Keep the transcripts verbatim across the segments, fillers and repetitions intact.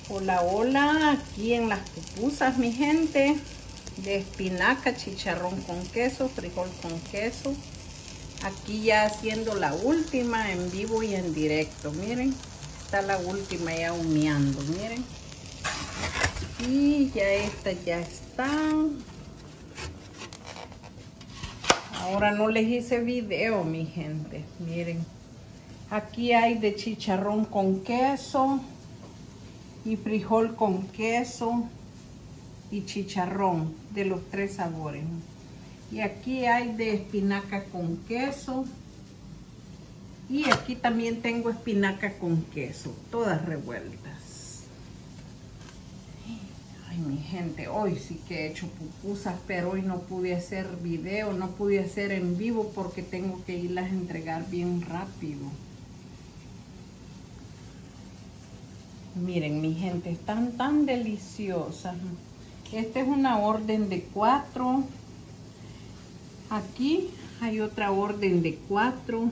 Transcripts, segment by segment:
Hola, hola, aquí en las pupusas, mi gente, de espinaca, chicharrón con queso, frijol con queso. Aquí ya haciendo la última en vivo y en directo, miren, está la última ya humeando, miren. Y ya estas ya están. Ahora no les hice video, mi gente, miren. Aquí hay de chicharrón con queso y frijol con queso y chicharrón de los tres sabores. Y aquí hay de espinaca con queso. Y aquí también tengo espinaca con queso, todas revueltas. Ay, mi gente, hoy sí que he hecho pupusas, pero hoy no pude hacer video, no pude hacer en vivo porque tengo que irlas a entregar bien rápido. Miren, mi gente, están tan deliciosas. Esta es una orden de cuatro. Aquí hay otra orden de cuatro.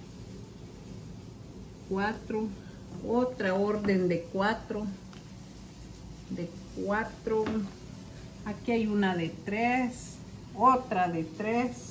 Cuatro. Otra orden de cuatro. De cuatro. Aquí hay una de tres. Otra de tres.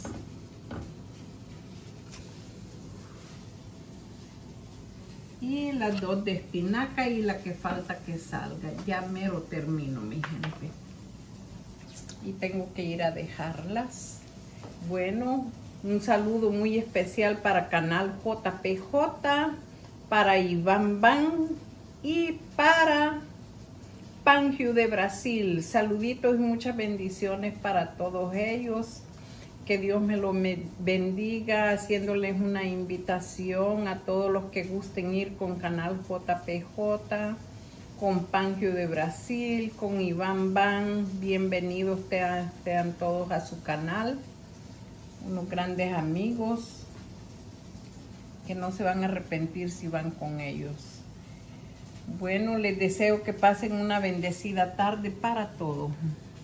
Y las dos de espinaca y la que falta que salga. Ya mero termino, mi gente. Y tengo que ir a dejarlas. Bueno, un saludo muy especial para Canal J P J, para Iván Van y para Pangio de Brasil. Saluditos y muchas bendiciones para todos ellos. Que Dios me lo bendiga, haciéndoles una invitación a todos los que gusten ir con Canal J P J, con Pangio de Brasil, con Iván Van. Bienvenidos sean, sean todos a su canal. Unos grandes amigos que no se van a arrepentir si van con ellos. Bueno, les deseo que pasen una bendecida tarde para todos.